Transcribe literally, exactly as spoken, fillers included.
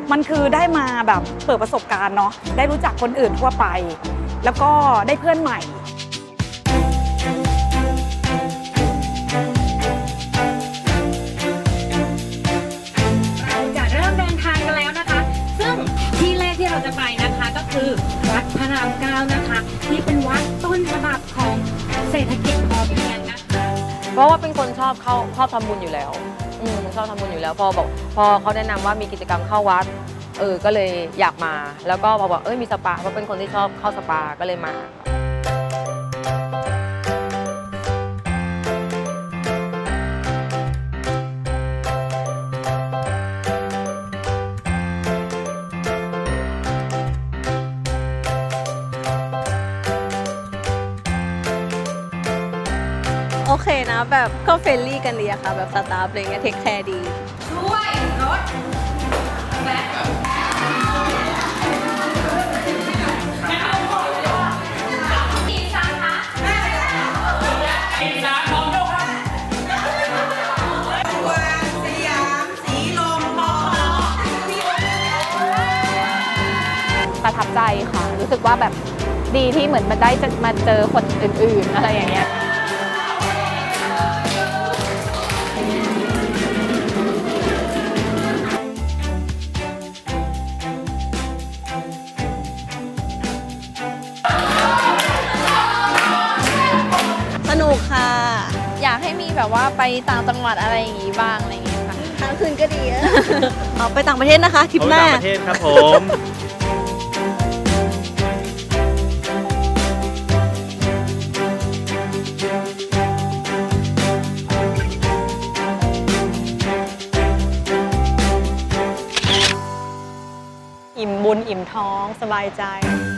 มันคือได้มาแบบเปิดประสบการณ์เนาะได้รู้จักคนอื่นทั่วไปแล้วก็ได้เพื่อนใหม่เราจะเริ่มเดินทางกันแล้วนะคะซึ่งที่แรกที่เราจะไปนะคะก็คือวัดพระรามเก้านะคะที่เป็นวัดต้นฉบับของเศรษฐกิจพอเพียงนะคะเพราะว่าเป็นคนชอบเข้าชอบทำบุญอยู่แล้วอืมชอบทำบุญอยู่แล้วพอบอกพอเขาแนะนำว่ามีกิจกรรมเข้าวัดเออก็เลยอยากมาแล้วก็พอบอกเอ้ยมีสปาเพราะเป็นคนที่ชอบเข้าสปาก็เลยมาโอเคนะแบบก็เฟรนลี่กันดีอะค่ะแบบสตาฟอะไรเงี้ยเทคแคร์ดีช่วยรถแบ๊อีสานคะอีสานของเจ้าค่ะสยามสีลมพอประทับใจค่ะรู้สึกว่าแบบดีที่เหมือนมันได้จะมาเจอคนอื่นๆอะไรอย่างเงี้ยสนุกค่ะอยากให้มีแบบว่าไปต่างจังหวัดอะไรอย่างงี้บ้างอะไรอย่างเงี้ยค่ะครั้งคืนก็ดีเอาไปต่างประเทศนะคะทริปหน้าต่างประเทศครับผมอิ่มบุญอิ่มท้องสบายใจ